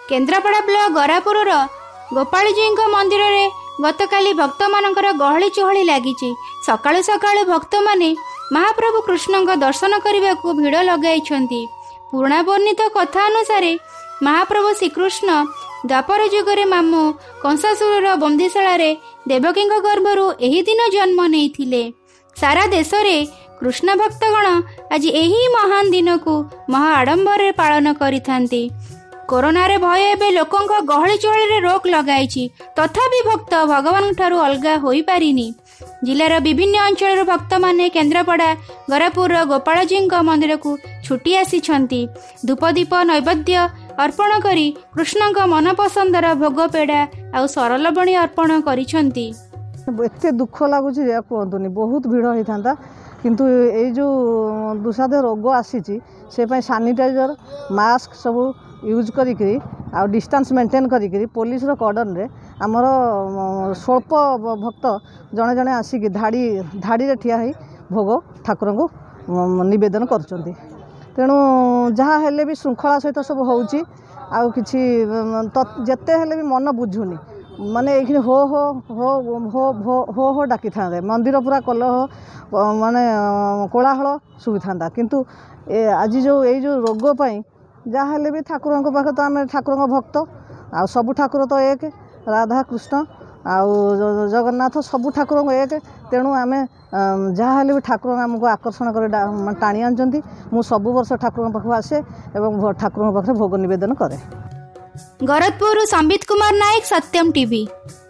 Kendrapara block गरापुर Gopalji मंदिर में गतकाली भक्त मानकर गहली चहली लगी। सकाळु सकाळु भक्त माने महाप्रभु कृष्ण दर्शन करने को भिड़ लगाई। पुराणा वर्णित कथा अनुसार महाप्रभु श्रीकृष्ण द्वापर जुगरे मामू कंसासुर बंदीशाला देवकी गर्भरू एही दिन जन्म नहीं। सारा देश में कृष्ण भक्तगण आज यही महान दिन को महा आडंबर पालन करिथांती। कोरोना रे भय एबे लोकों गहली चहली रे रोक लगाई, तथापि भक्त भगवान ठारू अलगा होई पारिनी। जिलार विभिन्न अंचल भक्त माने केन्द्रापड़ा गरापुर गोपालजी मंदिर को छुटी आसी धूपदीप नैवेद्य अर्पण करी कृष्ण मनपसंदर भोग पेड़ा आ सरलबणी अर्पण करिसेंती। एते दुख लगुच कहतुनि बहुत भिड़ होता किंतु ये जो दुसाध रोग आसी से सानिटाइजर मास्क सब यूज करी आ डिस्टेंस मेंटेन करी पुलिस कर्डन रे आमर स्वल्प भक्त जड़े जड़े आसिक धाड़ी ठिया ही भोग ठाकुर को निवेदन करछंती। तेणु जहाँ हेले भी श्रृंखला सहित सब होउची आ किछि जेते हेले भी मन बुझुनी माने ये हो हो हो हो हो हो हो डाकी था मंदिर पूरा कलह माने कोलाहल शुभी था किंतु आज जो ये जो रोग पाई जहाँ हेले भी ठाकुर पाखे तो आम ठाकुर भक्त आ सबु ठाकुर तो एक राधा कृष्ण आउ जगन्नाथ सबु ठाकुर एक। तेणु आम जहाँ हेले भी ठाकुर आमको आकर्षण कर टाणी आनी मु सबु वर्ष ठाकुर पाख आसे और ठाकुर पाखे भोग निवेदन करे। गरजपुर संबित कुमार नायक, सत्यम टीवी।